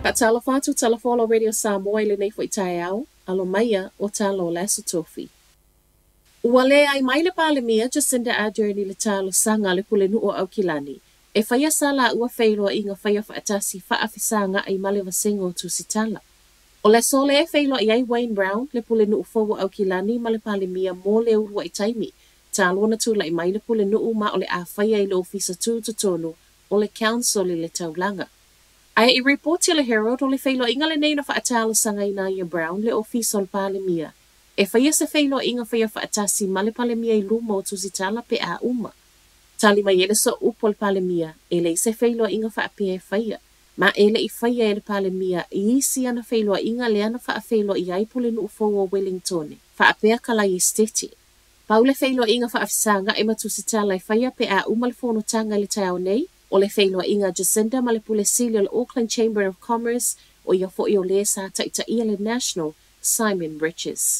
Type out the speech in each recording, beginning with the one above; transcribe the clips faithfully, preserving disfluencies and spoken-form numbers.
Ka talafatu talafolo radio Samoa ile nei foi tai au, alo maia o talo leso tofi. Uale ai maile pale mia Jacinda Ardern ni le talo sanga le kule nu o Aukilani. E whaia sala ua whailoa inga whaia whaatasi whaafisanga ai male vasengo tu sitala. O le sole e whailoa iai Wayne Brown le pule nu ufowo Aukilani male pale mia mo le urua i taimi. Talo na tu la i mai le pule nu ma o le a whaia i le ofisa tu tutonu o le council i le taulanga. Ai i reporti le Herald o le whailoa inga le neina whaatalo sanga i Naya Brown le ofisa o le pale mia. E whaia se whailoa inga whaia whaatasi male pale mia i luma o tu sitala pe a uma. Tali mai ele so upol pale mia, ele se whailoa inga whaapea e whaia. Ma ele i whaia ele pale mia i isi ana whailoa inga le ana wha whailoa i aipule nu ufowo o Wellington. Whaapea kala i steti. Paule whailoa inga whaafisanga e matusitala i whaia pe a uma le whono tanga le tau nei, o le whailoa inga Jacinda ma le pule sili o le Auckland Chamber of Commerce o ia fo i o le sa taita ia le National Simon Riches.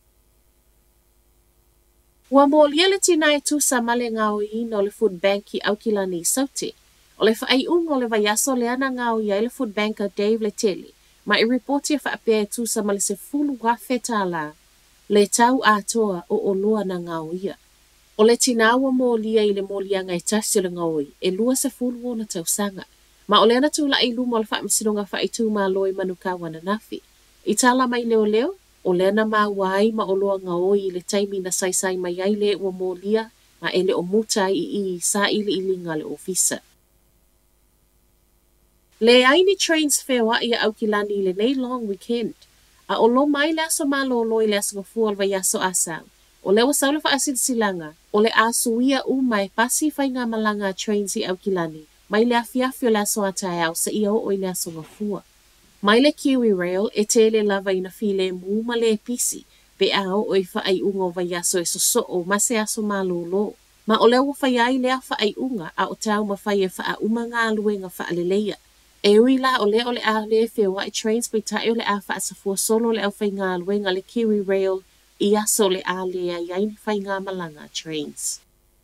Ua molia le tina e tusa male ngao i no le food bank i Aukilani i Sauti. O le whaai ungo le vaiaso le ana ngao i le food banker Dave Leteli, ma i reporti a whaapea e tusa male se fulu wafe la, le tau atoa o olua na ngao ia. O le tina ua molia i le molianga e tasi le ngao i, e lua se fulu o na tausanga. Ma o le ana tula i luma o le whaamisinonga whaai tu ma loi manukawa na nafi. I tala mai leo leo, o le ana mawai ma o loa ngao i le taimi na saisai mai ai le ua molia ma ele o muta i i sa ili ilinga le ofisa. Le aini trains whewa i a Aukilani le nei long weekend. A o lo mai le aso malo o loi le aso ngafua alwa yaso asang. O le wasaula wha asid silanga, o le aso ia umai pasi whai ngā malanga trains i Aukilani, mai le afiafi o le aso atai au sa ia o i le aso ngafua. Mai le Kiwi Rail e tele lava ina file muma le pisi, pe ao o i whaai unga o vaiaso e soso o mase aso malolo. Ma o lewa whaiai lea whaai unga a o tau ma whai e wha uma ngā luenga wha aleleia. E ui la o le o le a le whiwa i trains pe tai o le a wha asafua solo le au whai ngā luenga le Kiwi Rail i aso le a lea i aini whai ngā malanga trains.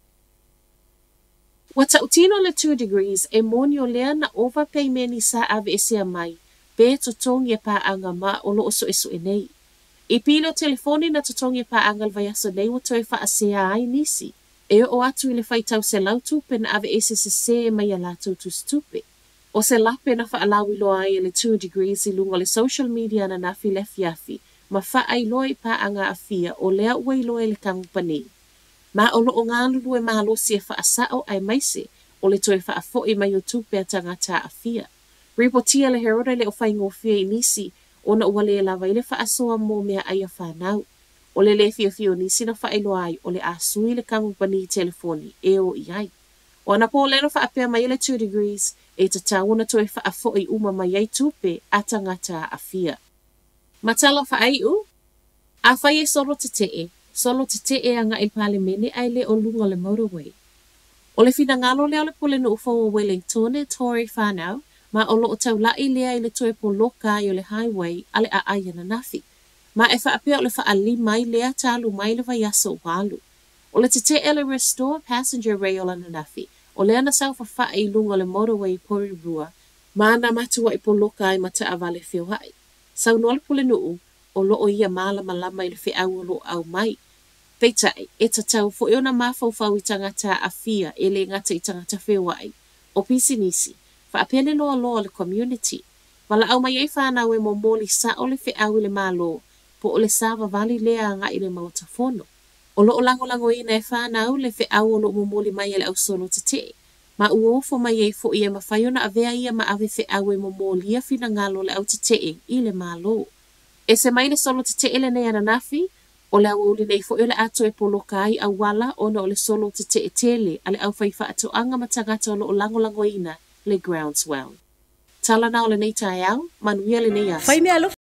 Wata utino le two degrees e moni o lea na overpayment i sa ave ese mai. Be totongi e pa anga ma o lo oso esu e nei. I pilo telefoni na totongi e pa anga le vaiaso nei o toi wha asea ai nisi. E o atu i le whaitau se lautu pe na ave ese se se e mai a lātou tu stupe. O se lape na wha alawi loa ai le two degrees i lunga le social media na nafi le fiafi, ma wha ai loa i pa anga a fia o lea ua i loa i le kangupani. Ma o lo o ngā lulu e mahalo si e wha asao ai maise, o le toi wha afo i mai o tupe a tangata a fia. Reportia le Herald le o whai ngofia i nisi o na ua le lava i le whaasoa mō mea ai a whanau. O le le fio fio nisi na whaelo ai o le asui le kangupani i telefoni e o i ai. O ana po leno whaapea mai le two degrees e ta tauna toi whaafo i uma mai ai tupe a tangata a fia. Matala whaai u? A whai e solo te te e, solo te te e anga i pale mene ai le o lunga le motorway. O le fina ngalo leo le pole no ufo o Wellington e Tory whanau, ma o loo tau lai lea i le toe po loka i o le highway ale a aia na nafi. Ma e whaapea o le whaali mai lea talu mai le vaiaso walu. O le te te ele restore passenger rail ana nafi, o le ana sau whawha i lunga le motorway pori rua, ma na matua i po loka i mata a vale whio hai. Sau noa le pule nuu, o loo ia mala malama i le whi au o loo au mai. Peitai, e ta tau fo eona mawhauwhau i tangata a fia e le ngata i tangata whio hai. O pisi nisi, whaapele loa loa le community. Wala au mai ei whanau e mo moli sa o le whi au i le malo, po o le sawa vali lea nga i le mautafono. O loo lango lango ina e whanau le whi au o loo mo moli mai e le au solo te te. Ma uofo mai ei fo ia ma whaiona a vea ia ma ave whi au e mo moli a fina ngalo le au te te i le malo. E se mai le solo te te ele nei ana nafi, o le au uli nei fo ile ato e polo kai au wala o na o le solo te te tele ale au whaifa ato anga matangata o loo lango lango ina le groundswell. Tala na o le nei tai au, manuia le nei asa.